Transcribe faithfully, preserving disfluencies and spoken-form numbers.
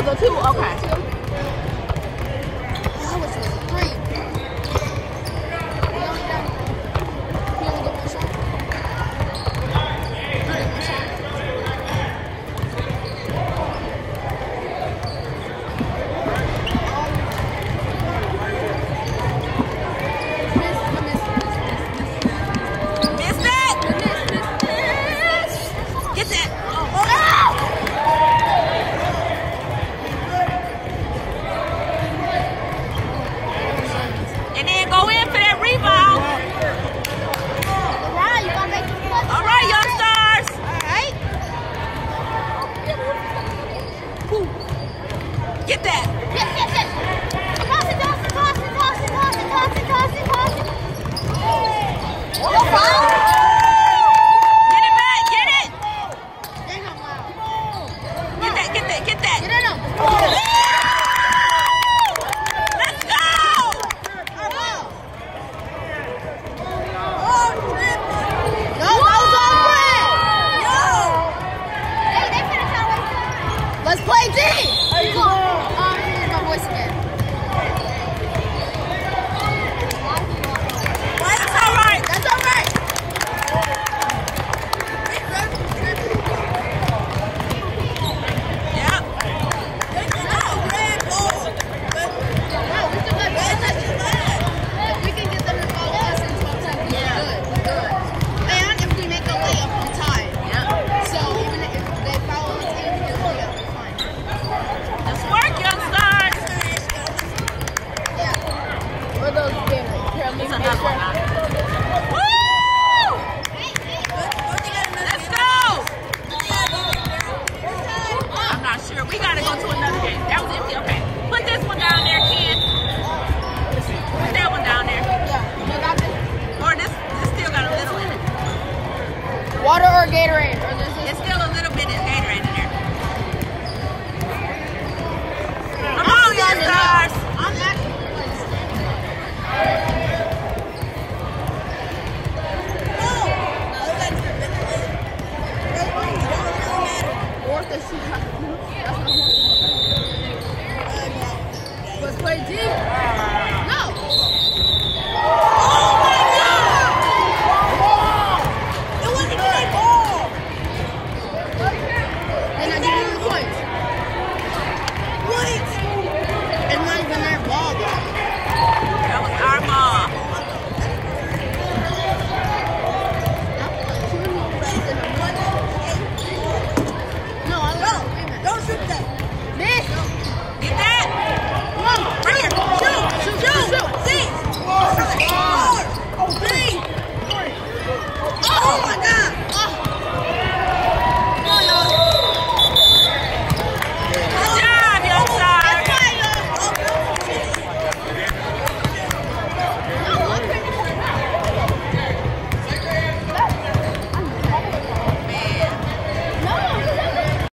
go two? Okay. That was great. You only got, you only got one shot? One shot? Get that! Yes, yes, yes! Toss it, toss it, toss it, toss it, toss it, toss it, toss it, toss it! Oh, wow! Get it back, get it! Dang, I'm loud. Get that, get that, get that! Get it up! Let's go! Yo, those are great! Yo! Hey, they finished our way. Let's play D! There you go. Um, here's my voice again. Well, that's all right. That's all right. Yep. Wow, we still got if we can get them to follow us in twelve seconds, we're good. We're good. And if we make a layup, we tie. Yep. So even if they follow us and we get a layup, we're fine. Let's work, young stars. Yeah. Or those big. Here, let me It's make another sure. one.